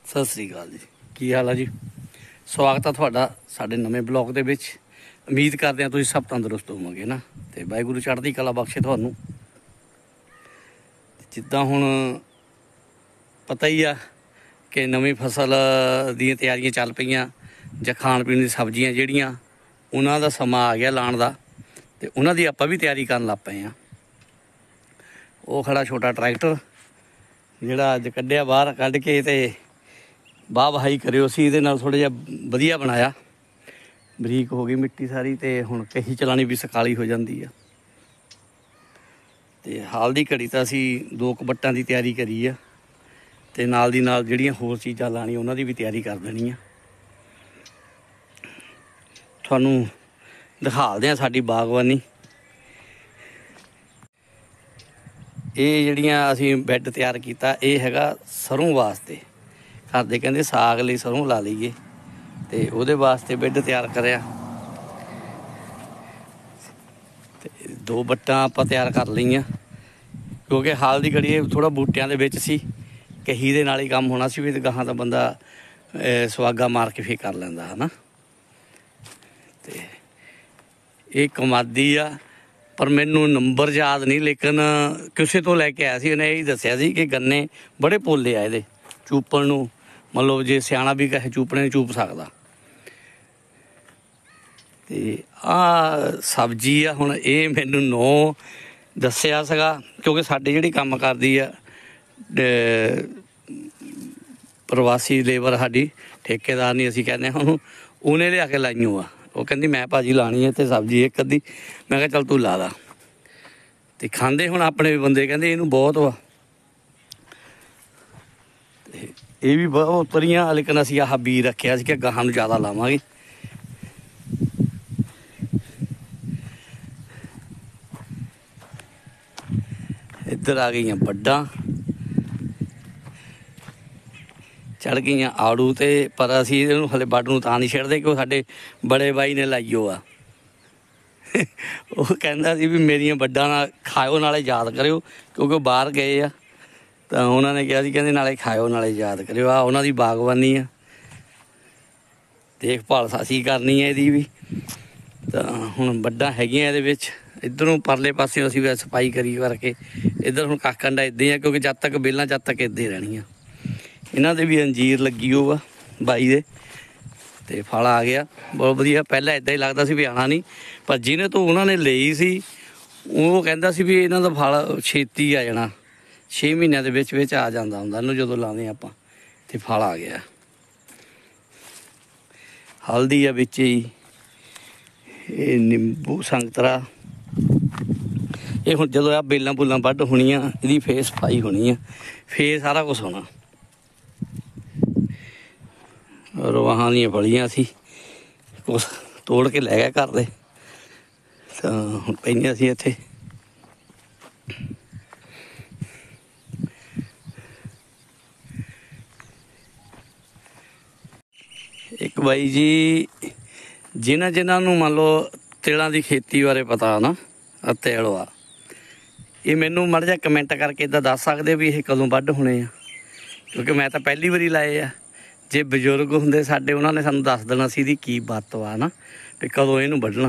ਸਤਿ ਸ੍ਰੀ ਅਕਾਲ ਜੀ। ਕੀ ਹਾਲ ਆ ਜੀ? ਸਵਾਗਤ ਆ ਤੁਹਾਡਾ ਸਾਡੇ ਨਵੇਂ ਬਲੌਗ ਦੇ ਵਿੱਚ। ਉਮੀਦ ਕਰਦੇ ਹਾਂ ਤੁਸੀਂ ਸਭ ਤੰਦਰੁਸਤ ਹੋਵੋਗੇ ਨਾ, ਤੇ ਵਾਹਿਗੁਰੂ ਚੜ੍ਹਦੀ ਕਲਾ ਬਖਸ਼ੇ ਤੁਹਾਨੂੰ। ਜਿੱਦਾਂ ਹੁਣ ਪਤਾ ਹੀ ਆ ਕਿ ਨਵੀਂ ਫਸਲ ਦੀਆਂ ਤਿਆਰੀਆਂ ਚੱਲ ਪਈਆਂ, ਜਾਂ ਖਾਣ ਪੀਣ ਦੀ ਸਬਜ਼ੀਆਂ ਜਿਹੜੀਆਂ ਉਹਨਾਂ ਦਾ ਸਮਾਂ ਆ ਗਿਆ ਲਾਉਣ ਦਾ, ਤੇ ਉਹਨਾਂ ਦੀ ਆਪਾਂ ਵੀ ਤਿਆਰੀ ਕਰਨ ਲੱਗ ਪਏ ਹਾਂ। ਉਹ ਖੜਾ ਛੋਟਾ ਟਰੈਕਟਰ ਜਿਹੜਾ ਅੱਜ ਕੱਢਿਆ ਬਾਹਰ, ਕੱਢ ਕੇ ਤੇ ਵਾਹ ਵਹਾਈ ਕਰਿਓ ਸੀ ਇਹਦੇ ਨਾਲ, ਥੋੜ੍ਹਾ ਜਿਹਾ ਵਧੀਆ ਬਣਾਇਆ, ਬਰੀਕ ਹੋ ਗਈ ਮਿੱਟੀ ਸਾਰੀ, ਤੇ ਹੁਣ ਕਹੀ ਚਲਾਣੀ ਵੀ ਸਕਾਲੀ ਹੋ ਜਾਂਦੀ ਆ। ਤੇ ਹਾਲ ਦੀ ਘੜੀ ਤਾਂ ਅਸੀਂ 2 ਵੱਟਾਂ ਦੀ ਤਿਆਰੀ ਕਰੀ ਆ, ਤੇ ਨਾਲ ਦੀ ਨਾਲ ਜਿਹੜੀਆਂ ਹੋਰ ਚੀਜ਼ਾਂ ਲਾਣੀਆਂ ਉਹਨਾਂ ਦੀ ਵੀ ਤਿਆਰੀ ਕਰ ਦੇਣੀ ਆ। ਤੁਹਾਨੂੰ ਦਿਖਾਲਦੇ ਹਾਂ ਸਾਡੀ ਬਾਗਬਾਨੀ। ਇਹ ਜਿਹੜੀਆਂ ਅਸੀਂ ਬੈੱਡ ਤਿਆਰ ਕੀਤਾ, ਇਹ ਹੈਗਾ ਸਰੋਂ ਵਾਸਤੇ। ਘਰ ਦੇ ਕਹਿੰਦੇ ਸਾਗ ਲਈ ਸਰੋਂ ਲਾ ਲਈਏ, ਤੇ ਉਹਦੇ ਵਾਸਤੇ ਬੈੱਡ ਤਿਆਰ ਕਰਿਆ। ਤੇ 2 ਵੱਟਾਂ ਆਪਾਂ ਤਿਆਰ ਕਰ ਲਈਆਂ, ਕਿਉਂਕਿ ਹਾਲ ਦੀ ਘੜੀ ਥੋੜ੍ਹਾ ਬੂਟਿਆਂ ਦੇ ਵਿੱਚ ਸੀ, ਕਹੀ ਦੇ ਨਾਲ ਹੀ ਕੰਮ ਹੋਣਾ ਸੀ, ਵੀ ਗਾਹਾਂ ਦਾ ਬੰਦਾ ਸੁਹਾਗਾ ਮਾਰ ਕੇ ਫੇਰ ਕਰ ਲੈਂਦਾ ਹੈ ਨਾ। ਤੇ ਇਹ ਕਮਾਦੀ ਆ, ਪਰ ਮੈਨੂੰ ਨੰਬਰ ਯਾਦ ਨਹੀਂ, ਲੇਕਿਨ ਕਿਸੇ ਤੋਂ ਲੈ ਕੇ ਆਇਆ ਸੀ, ਉਹਨੇ ਇਹੀ ਦੱਸਿਆ ਸੀ ਕਿ ਗੰਨੇ ਬੜੇ ਪੋਲੇ ਆ ਇਹਦੇ, ਚੂਪਣ ਨੂੰ ਮਤਲਬ ਜੇ ਸਿਆਣਾ ਵੀ ਕਹੇ ਚੂਪਣੇ ਨੂੰ ਚੂਪ ਸਕਦਾ। ਤੇ ਆਹ ਸਬਜ਼ੀ ਆ, ਹੁਣ ਇਹ ਮੈਨੂੰ ਨੋ ਦੱਸਿਆ ਸੀਗਾ, ਕਿਉਂਕਿ ਸਾਡੇ ਜਿਹੜੀ ਕੰਮ ਕਰਦੀ ਆ ਪ੍ਰਵਾਸੀ ਲੇਬਰ, ਸਾਡੀ ਠੇਕੇਦਾਰ ਨਹੀਂ ਅਸੀਂ ਕਹਿੰਦੇ ਹਾਂ, ਉਹਨੇ ਲਿਆ ਕੇ ਲਾਈਓ ਆ। ਉਹ ਕਹਿੰਦੀ ਮੈਂ ਭਾਜੀ ਲਾਣੀ ਹੈ ਤੇ ਸਬਜ਼ੀ ਇੱਕ ਅੱਧੀ। ਮੈਂ ਕਿਹਾ ਚੱਲ ਤੂੰ ਲਾ ਲਾ। ਤੇ ਖਾਂਦੇ ਹੁਣ ਆਪਣੇ ਵੀ ਬੰਦੇ ਕਹਿੰਦੇ ਇਹਨੂੰ ਬਹੁਤ ਵਾ, ਤੇ ਇਹ ਵੀ ਬਹੁਤ ਪਰੀਆਂ, ਲੇਕਿਨ ਅਸੀਂ ਆਹ ਬੀ ਰੱਖਿਆ ਸੀ ਕਿ ਗਾਹਾਂ ਨੂੰ ਜ਼ਿਆਦਾ ਲਾਵਾਂਗੇ। ਇੱਧਰ ਆ ਗਈਆਂ ਵੱਡਾਂ, ਚੜ੍ਹ ਗਈਆਂ ਆੜੂ ਤੇ, ਪਰ ਅਸੀਂ ਇਹਨੂੰ ਹਲੇ ਵੱਢ ਨੂੰ ਤਾਂ ਨਹੀਂ ਛੱਡਦੇ ਕਿ ਉਹ ਸਾਡੇ ਬੜੇ ਬਾਈ ਨੇ ਲਾਈਓ ਆ। ਉਹ ਕਹਿੰਦਾ ਸੀ ਵੀ ਮੇਰੀਆਂ ਵੱਡਾਂ ਨਾਲ ਖਾਇਓ, ਨਾਲੇ ਯਾਦ ਕਰਿਓ, ਕਿਉਂਕਿ ਉਹ ਬਾਹਰ ਗਏ ਆ, ਤਾਂ ਉਹਨਾਂ ਨੇ ਕਿਹਾ ਸੀ ਕਹਿੰਦੇ ਨਾਲੇ ਖਾਇਓ ਨਾਲੇ ਯਾਦ ਕਰਿਓ। ਆ ਉਹਨਾਂ ਦੀ ਬਾਗਬਾਨੀ ਆ, ਦੇਖਭਾਲ ਅਸੀਂ ਕਰਨੀ ਹੈ ਇਹਦੀ ਵੀ। ਤਾਂ ਹੁਣ ਵੱਡਾਂ ਹੈਗੀਆਂ ਇਹਦੇ ਵਿੱਚ। ਇੱਧਰੋਂ ਪਰਲੇ ਪਾਸਿਓਂ ਅਸੀਂ ਵੀ ਸਫਾਈ ਕਰੀ ਕਰਕੇ, ਇੱਧਰ ਹੁਣ ਕੱਖ ਕੰਡਾ ਇੱਦਾਂ ਹੀ ਆ, ਕਿਉਂਕਿ ਜਦ ਤੱਕ ਬੇਲਾਂ ਜਦ ਤੱਕ ਇੱਦਾਂ ਹੀ ਰਹਿਣੀਆਂ। ਇਹਨਾਂ ਦੇ ਵੀ ਅੰਜੀਰ ਲੱਗੀ ਉਹ ਆ ਬਾਈ ਦੇ, ਤੇ ਫਲ ਆ ਗਿਆ ਬਹੁਤ ਵਧੀਆ। ਪਹਿਲਾਂ ਇੱਦਾਂ ਹੀ ਲੱਗਦਾ ਸੀ ਵੀ ਆਉਣਾ ਨਹੀਂ, ਪਰ ਜਿਹਨੇ ਤੋਂ ਉਹਨਾਂ ਨੇ ਲਈ ਸੀ ਉਹ ਕਹਿੰਦਾ ਸੀ ਵੀ ਇਹਨਾਂ ਦਾ ਫਲ ਛੇਤੀ ਆ ਜਾਣਾ, 6 ਮਹੀਨਿਆਂ ਦੇ ਵਿੱਚ ਵਿੱਚ ਆ ਜਾਂਦਾ ਹੁੰਦਾ ਇਹਨੂੰ ਜਦੋਂ ਲਾਉਂਦੇ ਆਪਾਂ। ਤੇ ਫਲ ਆ ਗਿਆ, ਹਲਦੀ ਆ ਵਿੱਚ ਹੀ, ਇਹ ਨਿੰਬੂ ਸੰਤਰਾ। ਇਹ ਹੁਣ ਜਦੋਂ ਆ ਬੇਲਾਂ ਬੁੱਲਾਂ ਵੱਢ ਹੋਣੀਆਂ, ਇਹਦੀ ਫੇਰ ਸਫਾਈ ਹੋਣੀ ਆ, ਫੇਰ ਸਾਰਾ ਕੁਛ ਹੋਣਾ। ਰਵਾਹਾਂ ਦੀਆਂ ਫਲੀਆਂ ਸੀ, ਕੁਛ ਤੋੜ ਕੇ ਲੈ ਗਿਆ ਘਰ ਦੇ, ਤਾਂ ਹੁਣ ਪਈਆਂ ਸੀ ਇੱਥੇ। ਇੱਕ ਬਾਈ ਜੀ ਜਿਨ੍ਹਾਂ ਨੂੰ ਮੰਨ ਲਓ ਤਿਲਾਂ ਦੀ ਖੇਤੀ ਬਾਰੇ ਪਤਾ ਨਾ, ਤਿਲ ਆ, ਇਹ ਮੈਨੂੰ ਮਾੜਾ ਜਿਹਾ ਕਮੈਂਟ ਕਰਕੇ ਇੱਦਾਂ ਦੱਸ ਸਕਦੇ ਵੀ ਇਹ ਕਦੋਂ ਵੱਢ ਹੋਣੇ ਆ, ਕਿਉਂਕਿ ਮੈਂ ਤਾਂ ਪਹਿਲੀ ਵਾਰੀ ਲਾਏ ਆ। ਜੇ ਬਜ਼ੁਰਗ ਹੁੰਦੇ ਸਾਡੇ, ਉਹਨਾਂ ਨੇ ਸਾਨੂੰ ਦੱਸ ਦੇਣਾ ਸੀ ਇਹਦੀ ਕੀ ਬਾਤ ਵਾ ਨਾ, ਵੀ ਕਦੋਂ ਇਹਨੂੰ ਵੱਢਣਾ।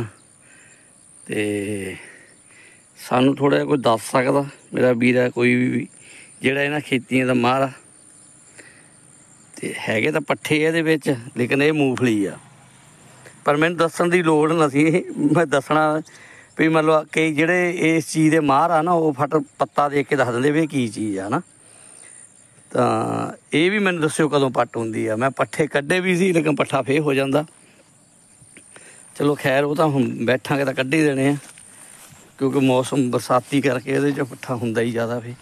ਤੇ ਸਾਨੂੰ ਥੋੜ੍ਹਾ ਜਿਹਾ ਕੋਈ ਦੱਸ ਸਕਦਾ ਮੇਰਾ ਵੀਰ ਹੈ ਕੋਈ ਵੀ, ਜਿਹੜਾ ਇਹਨਾਂ ਖੇਤੀਆਂ ਦਾ ਮਾਹਰ ਆ। ਤੇ ਹੈਗੇ ਤਾਂ ਪੱਠੇ ਇਹਦੇ ਵਿੱਚ, ਲੇਕਿਨ ਇਹ ਮੂੰਗਫਲੀ ਆ। ਪਰ ਮੈਨੂੰ ਦੱਸਣ ਦੀ ਲੋੜ ਨਾ ਸੀ, ਮੈਂ ਦੱਸਣਾ ਵੀ ਮਤਲਬ ਕਈ ਜਿਹੜੇ ਇਸ ਚੀਜ਼ ਦੇ ਮਾਹਰ ਆ ਨਾ, ਉਹ ਫਟ ਪੱਤਾ ਦੇਖ ਕੇ ਦੱਸ ਦਿੰਦੇ ਵੀ ਇਹ ਕੀ ਚੀਜ਼ ਆ ਨਾ। ਤਾਂ ਇਹ ਵੀ ਮੈਨੂੰ ਦੱਸਿਓ ਕਦੋਂ ਪੱਟ ਹੁੰਦੀ ਆ। ਮੈਂ ਪੱਠੇ ਕੱਢੇ ਵੀ ਸੀ, ਲੇਕਿਨ ਪੱਠਾ ਫੇਰ ਹੋ ਜਾਂਦਾ। ਚਲੋ ਖੈਰ, ਉਹ ਤਾਂ ਹੁਣ ਬੈਠਾਂਗੇ ਤਾਂ ਕੱਢ ਹੀ ਦੇਣੇ ਆ, ਕਿਉਂਕਿ ਮੌਸਮ ਬਰਸਾਤੀ ਕਰਕੇ ਇਹਦੇ 'ਚ ਪੱਠਾ ਹੁੰਦਾ ਹੀ ਜ਼ਿਆਦਾ। ਫੇਰ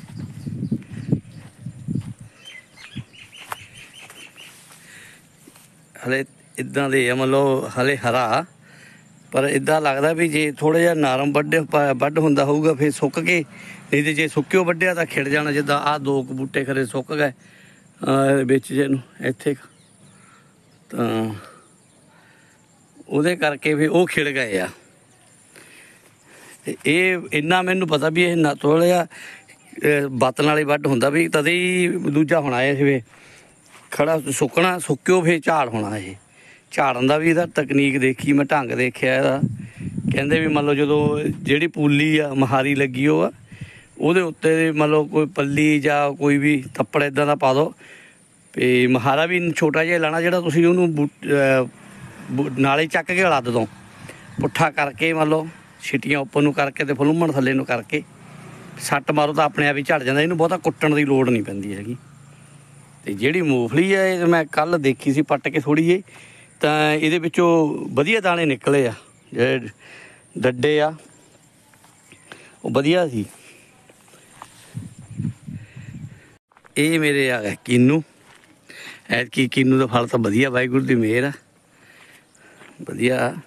ਹਲੇ ਇੱਦਾਂ ਦੇ ਆ, ਮਤਲਬ ਹਲੇ ਹਰਾ, ਪਰ ਇੱਦਾਂ ਲੱਗਦਾ ਵੀ ਜੇ ਥੋੜ੍ਹਾ ਜਿਹਾ ਨਰਮ ਵੱਢ ਹੁੰਦਾ ਹੋਊਗਾ ਫਿਰ ਸੁੱਕ ਕੇ, ਨਹੀਂ ਤੇ ਜੇ ਸੁੱਕਿਓ ਵੱਢਿਆ ਤਾਂ ਖਿੜ ਜਾਣਾ। ਜਿੱਦਾਂ ਆਹ 2 ਬੂਟੇ ਖਰੇ ਸੁੱਕ ਗਏ ਵਿੱਚ ਜੇ ਨੂੰ ਇੱਥੇ, ਤਾਂ ਉਹਦੇ ਕਰਕੇ ਫਿਰ ਉਹ ਖਿੜ ਗਏ ਆ। ਤੇ ਇਹ ਇੰਨਾ ਮੈਨੂੰ ਪਤਾ ਵੀ ਇਹ ਨਾ ਥੋੜ੍ਹਾ ਜਿਹਾ ਬਤਨ ਵਾਲੀ ਵੱਢ ਹੁੰਦਾ ਵੀ, ਤਦੇ ਹੀ ਦੂਜਾ ਹੋਣਾ ਇਹ ਜਿਵੇਂ खड़ा सुकना सुक्यो फिर झाड़ होना। ये झाड़न का भी इहदा तकनीक देखी मैं, ढंग देखिया इहदा। कहंदे भी मतलब जो जिहड़ी पूली आ महारी लगी हो ਉਹਦੇ ਉੱਤੇ मतलब कोई पल्ली ਜਾਂ कोई भी तप्पड़ इदां ਦਾ ਪਾ ਦਿਓ ਤੇ ਮਹਾਰਾ ਵੀ ਛੋਟਾ ਜਿਹਾ ਲਾਣਾ, ਜਿਹੜਾ ਤੁਸੀਂ ਉਹਨੂੰ ਨਾਲੇ ਚੱਕ ਕੇ ਲੱਦ ਦੋ ਪੁੱਠਾ ਕਰਕੇ, मतलब ਛਿੱਟੀਆਂ ਉੱਪਰ ਨੂੰ ਕਰਕੇ ਤੇ ਫਲੂਮਣ ਥੱਲੇ ਨੂੰ ਕਰਕੇ ਸੱਟ ਮਾਰੋ ਤਾਂ ਆਪਣੇ ਆਪ ਹੀ ਝੜ ਜਾਂਦਾ। ਇਹਨੂੰ ਬਹੁਤਾ ਕੁੱਟਣ ਦੀ ਲੋੜ ਨਹੀਂ ਪੈਂਦੀ ਹੈਗੀ। ਤੇ ਜਿਹੜੀ ਮੂੰਗਫਲੀ ਆ ਇਹ ਮੈਂ ਕੱਲ ਦੇਖੀ ਸੀ ਪੱਟ ਕੇ ਥੋੜ੍ਹੀ ਜਿਹੀ, ਤਾਂ ਇਹਦੇ ਵਿੱਚੋਂ ਵਧੀਆ ਦਾਣੇ ਨਿਕਲੇ ਆ, ਜਿਹੜੇ ਡੱਡੇ ਆ ਉਹ ਵਧੀਆ ਸੀ। ਇਹ ਮੇਰੇ ਆ ਗਿਆ ਕੀਨੂ, ਐਤਕੀ ਕੀਨੂ ਦਾ ਫਲ ਤਾਂ ਵਧੀਆ, ਵਾਹਿਗੁਰੂ ਦੀ ਮਿਹਰ ਆ, ਵਧੀਆ।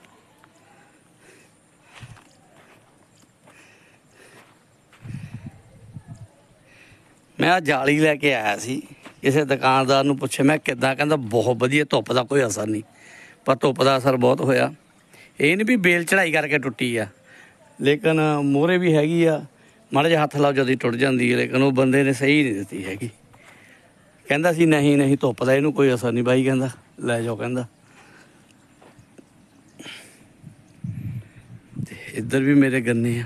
ਮੈਂ ਆ ਜਾਲੀ ਲੈ ਕੇ ਆਇਆ ਸੀ, ਕਿਸੇ ਦੁਕਾਨਦਾਰ ਨੂੰ ਪੁੱਛਿਆ ਮੈਂ ਕਿੱਦਾਂ, ਕਹਿੰਦਾ ਬਹੁਤ ਵਧੀਆ, ਧੁੱਪ ਦਾ ਕੋਈ ਅਸਰ ਨਹੀਂ। ਪਰ ਧੁੱਪ ਦਾ ਅਸਰ ਬਹੁਤ ਹੋਇਆ। ਇਹ ਨਹੀਂ ਵੀ ਬੇਲ ਚੜਾਈ ਕਰਕੇ ਟੁੱਟੀ ਆ, ਲੇਕਿਨ ਮੋਹਰੇ ਵੀ ਹੈਗੀ ਆ, ਮਾੜਾ ਜਿਹਾ ਹੱਥ ਲਾਓ ਜਦ ਹੀ ਟੁੱਟ ਜਾਂਦੀ ਹੈ। ਲੇਕਿਨ ਉਹ ਬੰਦੇ ਨੇ ਸਹੀ ਨਹੀਂ ਦਿੱਤੀ ਹੈਗੀ। ਕਹਿੰਦਾ ਸੀ ਨਹੀਂ ਨਹੀਂ ਧੁੱਪ ਦਾ ਇਹਨੂੰ ਕੋਈ ਅਸਰ ਨਹੀਂ ਬਾਈ, ਕਹਿੰਦਾ ਲੈ ਜਾਓ, ਕਹਿੰਦਾ। ਤੇ ਇੱਧਰ ਵੀ ਮੇਰੇ ਗੰਨੇ ਆ।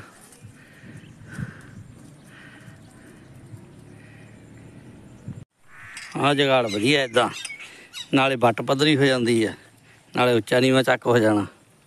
ਆਹ ਜਗਾੜ ਵਧੀਆ, ਇੱਦਾਂ ਨਾਲੇ ਵੱਟ ਪੱਧਰੀ ਹੋ ਜਾਂਦੀ ਹੈ, ਨਾਲੇ ਉੱਚਾ ਨੀਵਾਂ ਚੱਕ ਹੋ ਜਾਣਾ।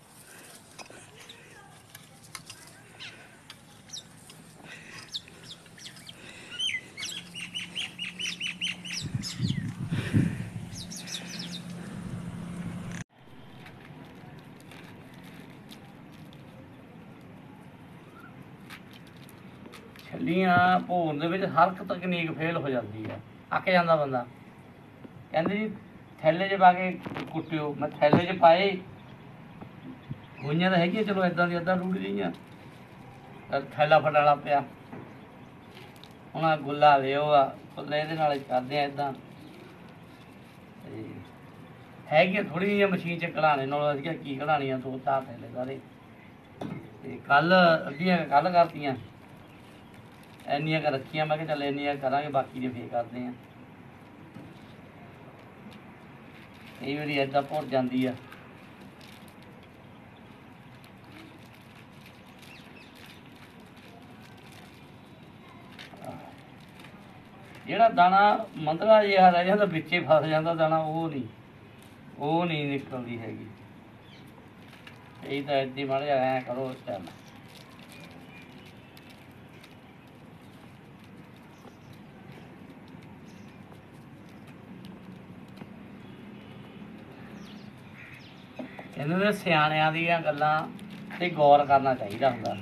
ਛੱਲੀਆਂ ਭੋਰਨ ਦੇ ਵਿੱਚ ਹਰ ਇੱਕ ਤਕਨੀਕ ਫੇਲ ਹੋ ਜਾਂਦੀ ਹੈ, ਅੱਕ ਜਾਂਦਾ ਬੰਦਾ। ਕਹਿੰਦੇ ਜੀ ਥੈਲੇ 'ਚ ਪਾ ਕੇ ਕੁੱਟਿਓ, ਮੈਂ ਥੈਲੇ 'ਚ ਪਾਏ, ਹੋਈਆਂ ਤਾਂ ਹੈਗੀਆਂ ਚਲੋ ਇੱਦਾਂ ਦੀ ਅੱਧਾ ਰੂੜ ਗਈਆਂ, ਥੈਲਾ ਫਟਾਲਾ ਪਿਆ। ਹੁਣ ਆ ਗੁੱਲਾ ਲਿਓ ਆ, ਗੁੱਲੇ ਇਹਦੇ ਨਾਲ ਕਰਦੇ ਆ ਇੱਦਾਂ। ਤੇ ਹੈਗੀਆਂ ਥੋੜ੍ਹੀਆਂ ਜਿਹੀਆਂ ਮਸ਼ੀਨ 'ਚ ਕਢਾਉਣੇ ਨਾਲੋਂ ਅਸੀਂ ਕੀ ਕਢਾਉਣੀਆਂ, 2-4 ਥੈਲੇ ਸਾਰੇ। ਤੇ ਕੱਲ੍ਹ ਅੱਧੀਆਂ ਕੱਲ੍ਹ ਕਰਤੀਆਂ, ਇੰਨੀਆਂ ਕੁ ਰੱਖੀਆਂ। ਮੈਂ ਕਿਹਾ ਚੱਲ ਇੰਨੀਆਂ ਕਰਾਂਗੇ, ਬਾਕੀ ਦੇ ਫੇਰ ਕਰਦੇ ਹਾਂ। ਕਈ ਵਾਰੀ ਇੱਦਾਂ ਭੁਰ ਜਾਂਦੀ ਆ। ਜਿਹੜਾ ਦਾਣਾ ਮੰਦਲਾ ਜਿਹਾ ਰਹਿ ਜਾਂਦਾ ਵਿੱਚੇ ਫਸ ਜਾਂਦਾ ਦਾਣਾ, ਉਹ ਨਹੀਂ ਨਿਕਲਦੀ ਹੈਗੀ। ਇਹ ਤਾਂ ਇੱਦਾਂ ਮਾੜਾ ਜਿਹਾ ਐਂ ਕਰੋ ਚੱਲ। ਇਹਨਾਂ ਦੇ ਸਿਆਣਿਆਂ ਦੀਆਂ ਗੱਲਾਂ 'ਤੇ ਗੌਰ ਕਰਨਾ ਚਾਹੀਦਾ ਹੁੰਦਾ।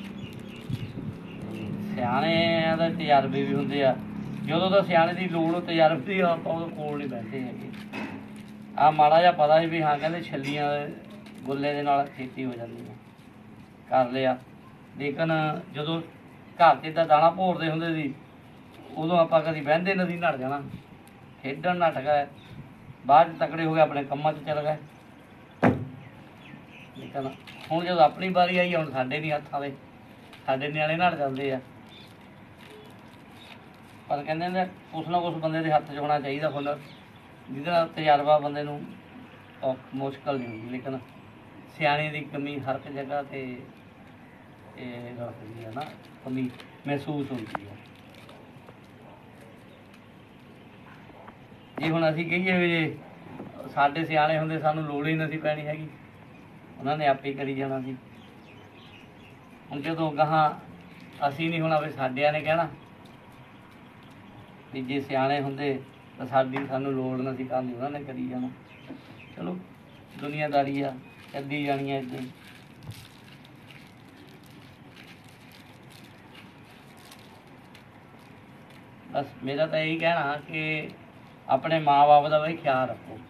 ਸਿਆਣਿਆਂ ਦੇ ਤਜਰਬੇ ਵੀ ਹੁੰਦੇ ਆ, ਜਦੋਂ ਤਾਂ ਸਿਆਣੇ ਦੀ ਲੋੜ ਤਜਰਬੇ ਦੀ, ਆਪਾਂ ਉਹਦੇ ਕੋਲ ਨਹੀਂ ਬੈਠੇ ਹੈਗੇ। ਆਹ ਮਾੜਾ ਜਿਹਾ ਪਤਾ ਸੀ ਵੀ ਹਾਂ ਕਹਿੰਦੇ ਛੱਲੀਆਂ ਗੁੱਲੇ ਦੇ ਨਾਲ ਖੇਤੀ ਹੋ ਜਾਂਦੀ ਹੈ, ਕਰ ਲਿਆ। ਲੇਕਿਨ ਜਦੋਂ ਘਰ 'ਚ ਇੱਦਾਂ ਦਾਣਾ ਭੋਰਦੇ ਹੁੰਦੇ ਸੀ, ਉਦੋਂ ਆਪਾਂ ਕਦੀ ਬਹਿੰਦੇ ਨਦੀ ਨੱਠ ਜਾਣਾ, ਖੇਡਣ ਨੱਠ ਗਏ, ਬਾਅਦ 'ਚ ਤਕੜੇ ਹੋ ਗਏ ਆਪਣੇ ਕੰਮਾਂ 'ਚ ਚੱਲ ਗਏ। ਲੇਕਿਨ ਹੁਣ ਜਦੋਂ ਆਪਣੀ ਵਾਰੀ ਆਈ, ਹੁਣ ਸਾਡੇ ਨਹੀਂ ਹੱਥਾਂ ਦੇ, ਸਾਡੇ ਨਿਆਣੇ ਨੱਠ ਜਾਂਦੇ ਆ। ਪਰ ਕਹਿੰਦੇ ਨੇ ਕੁਛ ਨਾ ਕੁਛ ਬੰਦੇ ਦੇ ਹੱਥ 'ਚ ਹੋਣਾ ਚਾਹੀਦਾ ਹੁਨਰ, ਜਿਹਦੇ ਨਾਲ ਤਜਰਬਾ ਬੰਦੇ ਨੂੰ ਮੁਸ਼ਕਿਲ ਨਹੀਂ ਹੁੰਦੀ। ਲੇਕਿਨ ਸਿਆਣੇ ਦੀ ਕਮੀ ਹਰ ਇੱਕ ਜਗ੍ਹਾ 'ਤੇ ਇਹ ਰੱਖਦੀ ਹੈ ਨਾ, ਕਮੀ ਮਹਿਸੂਸ ਹੁੰਦੀ ਹੈ। ਜੇ ਹੁਣ ਅਸੀਂ ਕਹੀਏ ਵੀ ਜੇ ਸਾਡੇ ਸਿਆਣੇ ਹੁੰਦੇ, ਸਾਨੂੰ ਲੋੜ ਹੀ ਨਹੀਂ ਸੀ ਪੈਣੀ ਹੈਗੀ, ਉਹਨਾਂ ਨੇ ਆਪੇ ਕਰੀ ਜਾਣਾ ਸੀ। ਹੁਣ ਜਦੋਂ ਗਾਹਾਂ ਅਸੀਂ ਨਹੀਂ ਹੋਣਾ, ਵੀ ਸਾਡਿਆਂ ਨੇ ਕਹਿਣਾ ਵੀ ਜੇ ਸਿਆਣੇ ਹੁੰਦੇ ਤਾਂ ਸਾਨੂੰ ਲੋੜ ਨਹੀਂ ਸੀ ਕਰਨੀ, ਉਹਨਾਂ ਨੇ ਕਰੀ ਜਾਣਾ। ਚਲੋ ਦੁਨੀਆਦਾਰੀ ਆ, ਚੱਲੀ ਜਾਣੀ ਆ ਇੱਦਾਂ ਹੀ। ਬਸ ਮੇਰਾ ਤਾਂ ਇਹੀ ਕਹਿਣਾ ਕਿ ਆਪਣੇ ਮਾਂ ਬਾਪ ਦਾ ਬਈ ਖਿਆਲ ਰੱਖੋ।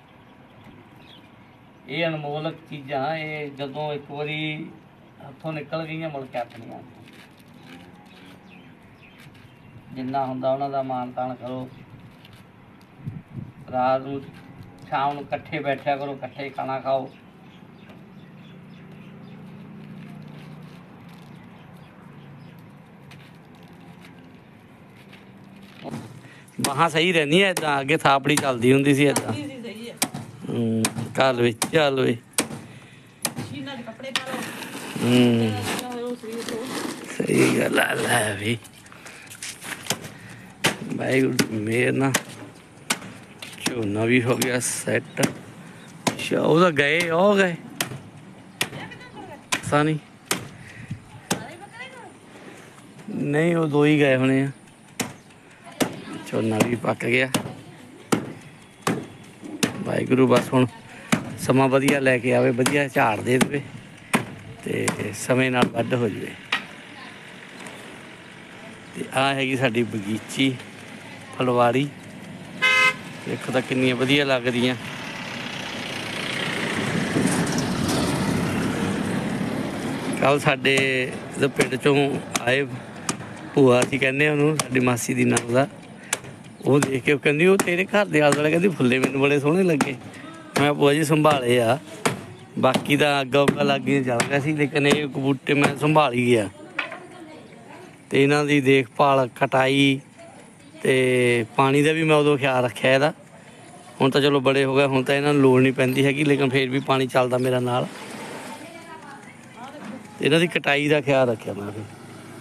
ਇਹ ਅਨਮੋਲਕ ਚੀਜ਼ਾਂ, ਇਹ ਜਦੋਂ ਇੱਕ ਵਾਰੀ ਹੱਥੋਂ ਨਿਕਲ ਗਈਆਂ ਮੁੜ ਕੇ ਹੱਥ ਨਹੀਂ ਆਉਂਦੀਆਂ। ਜਿੰਨਾ ਹੁੰਦਾ ਉਹਨਾਂ ਦਾ ਮਾਣ ਤਾਣ ਕਰੋ। ਰਾਤ ਨੂੰ ਸ਼ਾਮ ਨੂੰ ਇਕੱਠੇ ਬੈਠਿਆ ਕਰੋ, ਇਕੱਠੇ ਖਾਣਾ ਖਾਓ। ਮਹਾਂ ਸਹੀ ਰਹਿੰਦੀ ਐ ਇਦਾਂ। ਅੱਗੇ ਥਾਪੜੀ ਚੱਲਦੀ ਹੁੰਦੀ ਸੀ ਇਦਾਂ। ਚੱਲ ਵੇ ਚੱਲ ਵੇ। ਸਹੀ ਗੱਲ ਆ। ਲੈ ਵੀ ਵਾਹਿਗੁਰੂ ਮੇਰ ਨਾ ਝੋਨਾ ਵੀ ਹੋ ਗਿਆ ਸੈੱਟ। ਅੱਛਾ ਉਹ ਤਾਂ ਗਏ, ਉਹ ਗਏ ਪਤਾ ਨਹੀਂ। ਨਹੀਂ ਉਹ ਦੋ ਹੀ ਗਏ ਹੋਣੇ ਆ। ਝੋਨਾ ਵੀ ਪੱਕ ਗਿਆ। ਵਾਹਿਗੁਰੂ ਬਸ ਹੁਣ ਸਮਾਂ ਵਧੀਆ ਲੈ ਕੇ ਆਵੇ, ਵਧੀਆ ਝਾੜ ਦੇ ਦੇਵੇ ਤੇ ਸਮੇਂ ਨਾਲ ਵੱਢ ਹੋ ਜਾਵੇ। ਤੇ ਆਹ ਹੈਗੀ ਸਾਡੀ ਬਗੀਚੀ ਫੁਲਵਾੜੀ। ਦੇਖੋ ਤਾਂ ਕਿੰਨੀਆਂ ਵਧੀਆ ਲੱਗਦੀਆਂ। ਕੱਲ ਸਾਡੇ ਪਿੰਡ ਚੋਂ ਆਏ ਭੂਆ ਅਸੀਂ ਕਹਿੰਦੇ ਉਹਨੂੰ, ਸਾਡੀ ਮਾਸੀ ਦੀ ਨਾਂ ਦਾ। ਉਹ ਦੇਖ ਕੇ ਉਹ ਕਹਿੰਦੀ ਉਹ ਤੇਰੇ ਘਰ ਦੇ ਆਲੇ ਦੁਆਲੇ ਕਹਿੰਦੀ ਫੁੱਲੇ ਮੈਨੂੰ ਬੜੇ ਸੋਹਣੇ ਲੱਗੇ। ਮੈਂ ਭੂਆ ਜੀ ਸੰਭਾਲੇ ਆ, ਬਾਕੀ ਤਾਂ ਅੱਗਾ ਉੱਗਾ ਲਾਗੇ ਚੱਲ ਰਿਹਾ ਸੀ, ਲੇਕਿਨ ਇਹ ਬੂਟੇ ਮੈਂ ਸੰਭਾਲ ਹੀ ਗਿਆ। ਤੇ ਇਹਨਾਂ ਦੀ ਦੇਖਭਾਲ, ਕਟਾਈ ਤੇ ਪਾਣੀ ਦਾ ਵੀ ਮੈਂ ਉਦੋਂ ਖਿਆਲ ਰੱਖਿਆ ਇਹਦਾ। ਹੁਣ ਤਾਂ ਚਲੋ ਬੜੇ ਹੋ ਗਏ, ਹੁਣ ਤਾਂ ਇਹਨਾਂ ਨੂੰ ਲੋੜ ਨਹੀਂ ਪੈਂਦੀ ਹੈਗੀ, ਲੇਕਿਨ ਫਿਰ ਵੀ ਪਾਣੀ ਚੱਲਦਾ ਮੇਰਾ ਨਾਲ। ਇਹਨਾਂ ਦੀ ਕਟਾਈ ਦਾ ਖਿਆਲ ਰੱਖਿਆ ਮੈਂ ਫਿਰ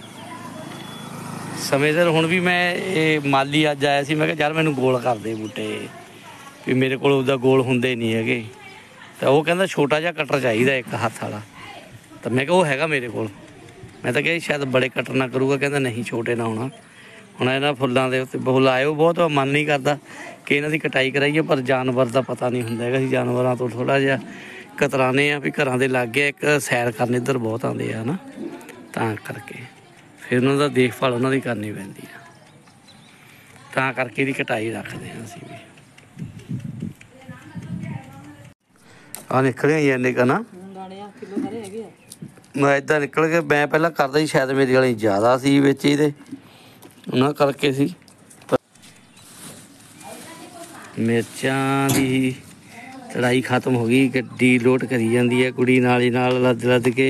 ਸਮੇਂ ਸਿਰ। ਹੁਣ ਵੀ ਮੈਂ ਇਹ ਮਾਲੀ ਅੱਜ ਆਇਆ ਸੀ, ਮੈਂ ਕਿਹਾ ਯਾਰ ਮੈਨੂੰ ਗੋਲ ਕਰਦੇ ਬੂਟੇ, ਵੀ ਮੇਰੇ ਕੋਲ ਉਹਦਾ ਗੋਲ ਹੁੰਦੇ ਨਹੀਂ ਹੈਗੇ। ਤਾਂ ਉਹ ਕਹਿੰਦਾ ਛੋਟਾ ਜਿਹਾ ਕਟਰ ਚਾਹੀਦਾ ਇੱਕ ਹੱਥ ਵਾਲਾ। ਤਾਂ ਮੈਂ ਕਿਹਾ ਉਹ ਹੈਗਾ ਮੇਰੇ ਕੋਲ। ਮੈਂ ਤਾਂ ਕਿਹਾ ਸ਼ਾਇਦ ਬੜੇ ਕਟਰ ਨਾ ਕਰੂਗਾ, ਕਹਿੰਦਾ ਨਹੀਂ ਛੋਟੇ ਨਾ ਹੋਣਾ। ਹੁਣ ਇਹਨਾਂ ਫੁੱਲਾਂ ਦੇ ਉੱਤੇ ਫੁੱਲ ਆਏ, ਉਹ ਬਹੁਤ ਮਨ ਨਹੀਂ ਕਰਦਾ ਕਿ ਇਹਨਾਂ ਦੀ ਕਟਾਈ ਕਰਾਈਏ, ਪਰ ਜਾਨਵਰ ਦਾ ਪਤਾ ਨਹੀਂ ਹੁੰਦਾ ਹੈਗਾ। ਅਸੀਂ ਜਾਨਵਰਾਂ ਤੋਂ ਥੋੜ੍ਹਾ ਜਿਹਾ ਕਤਰਾਉਂਦੇ ਹਾਂ ਵੀ ਘਰਾਂ ਦੇ ਲਾਗੇ ਇੱਕ ਸੈਰ ਕਰਨ ਇੱਧਰ ਬਹੁਤ ਆਉਂਦੇ ਆ ਨਾ, ਤਾਂ ਕਰਕੇ ਫਿਰ ਉਹਨਾਂ ਦਾ ਦੇਖਭਾਲ ਉਹਨਾਂ ਦੀ ਕਰਨੀ ਪੈਂਦੀ ਆ। ਤਾਂ ਕਰਕੇ ਇਹਦੀ ਕਟਾਈ ਰੱਖਦੇ ਹਾਂ ਅਸੀਂ ਵੀ। ਆਹ ਨਿਕਲੇ ਹੀ ਇੰਨੇ ਕੁ ਨਾ, ਮੈਂ ਇੱਦਾਂ ਨਿਕਲ ਕੇ ਮੈਂ ਪਹਿਲਾਂ ਕਰਦਾ ਸੀ, ਸ਼ਾਇਦ ਮੇਰੀ ਵਾਲੀ ਜ਼ਿਆਦਾ ਸੀ ਵਿੱਚ ਇਹਦੇ, ਉਹਨਾਂ ਕਰਕੇ ਸੀ। ਮਿਰਚਾਂ ਦੀ ਚੜਾਈ ਖਤਮ ਹੋ ਗਈ, ਗੱਡੀ ਲੋਡ ਕਰੀ ਜਾਂਦੀ ਹੈ ਕੁੜੀ ਨਾਲ ਹੀ ਨਾਲ ਲੱਦ ਲੱਦ ਕੇ।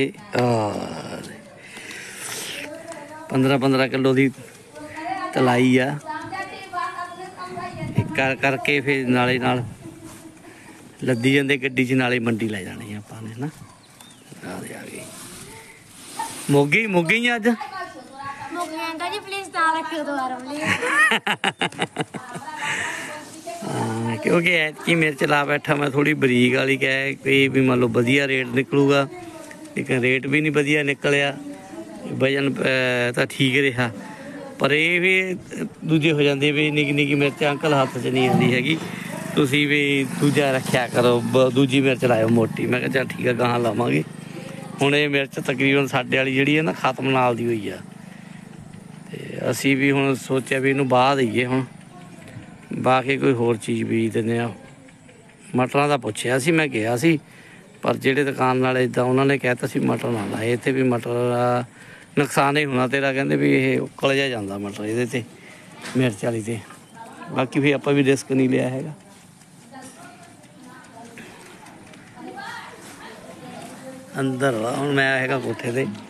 15-15 ਕਿਲੋ ਦੀ ਤਲਾਈ ਆ ਕਰਕੇ ਫਿਰ ਨਾਲੇ ਨਾਲ ਲੱਦੀ ਜਾਂਦੇ ਗੱਡੀ 'ਚ, ਨਾਲੇ ਮੰਡੀ ਲੈ ਜਾਣੀ ਆਪਾਂ ਨੇ ਨਾ। ਆ ਗਈ ਮੋਗੀ ਆ ਅੱਜ। ਕਿਉਂਕਿ ਐਤਕੀ ਮਿਰਚ ਲਾ ਬੈਠਾ ਮੈਂ ਥੋੜ੍ਹੀ ਬਰੀਕ ਵਾਲੀ, ਕਹਿ ਕਿ ਵੀ ਮੰਨ ਲਓ ਵਧੀਆ ਰੇਟ ਨਿਕਲੂਗਾ, ਲੇਕਿਨ ਰੇਟ ਵੀ ਨਹੀਂ ਵਧੀਆ ਨਿਕਲਿਆ। ਵਜਨ ਤਾਂ ਠੀਕ ਰਿਹਾ, ਪਰ ਇਹ ਵੀ ਦੂਜੇ ਹੋ ਜਾਂਦੇ ਵੀ ਨਿੱਕੀ ਨਿੱਕੀ ਮਿਰਚ ਅੰਕਲ ਹੱਥ 'ਚ ਨਹੀਂ ਆਉਂਦੀ ਹੈਗੀ, ਤੁਸੀਂ ਵੀ ਦੂਜਾ ਰੱਖਿਆ ਕਰੋ, ਦੂਜੀ ਮਿਰਚ ਲਾਇਓ ਮੋਟੀ। ਮੈਂ ਕਿਹਾ ਚੱਲ ਠੀਕ ਆ, ਗਾਹਾਂ ਲਾਵਾਂਗੇ। ਹੁਣ ਇਹ ਮਿਰਚ ਤਕਰੀਬਨ ਸਾਡੇ ਵਾਲੀ ਜਿਹੜੀ ਹੈ ਨਾ ਖਤਮ ਨਾਲ ਦੀ ਹੋਈ ਆ, ਅਤੇ ਅਸੀਂ ਵੀ ਹੁਣ ਸੋਚਿਆ ਵੀ ਇਹਨੂੰ ਵਾਹ ਦਈਏ। ਹੁਣ ਵਾਹ ਕੇ ਕੋਈ ਹੋਰ ਚੀਜ਼ ਬੀਜ ਦਿੰਦੇ ਆ। ਮਟਰਾਂ ਦਾ ਪੁੱਛਿਆ ਸੀ, ਮੈਂ ਗਿਆ ਸੀ, ਪਰ ਜਿਹੜੇ ਦੁਕਾਨ ਵਾਲੇ ਇੱਦਾਂ ਉਹਨਾਂ ਨੇ ਕਹਿ ਦਿੱਤਾ ਸੀ ਮਟਰ ਨਾ ਲਾਏ ਇੱਥੇ, ਵੀ ਮਟਰ ਨੁਕਸਾਨ ਹੀ ਹੋਣਾ ਤੇਰਾ। ਕਹਿੰਦੇ ਵੀ ਇਹ ਉਕਲ ਜਿਹਾ ਜਾਂਦਾ ਮਟਰ ਇਹਦੇ 'ਤੇ, ਮਿਰਚ ਵਾਲੀ 'ਤੇ। ਬਾਕੀ ਫਿਰ ਆਪਾਂ ਵੀ ਰਿਸਕ ਨਹੀਂ ਲਿਆ ਹੈਗਾ। ਅੰਦਰ ਹੁਣ ਮੈਂ ਹੈਗਾ ਕੋਠੇ 'ਤੇ।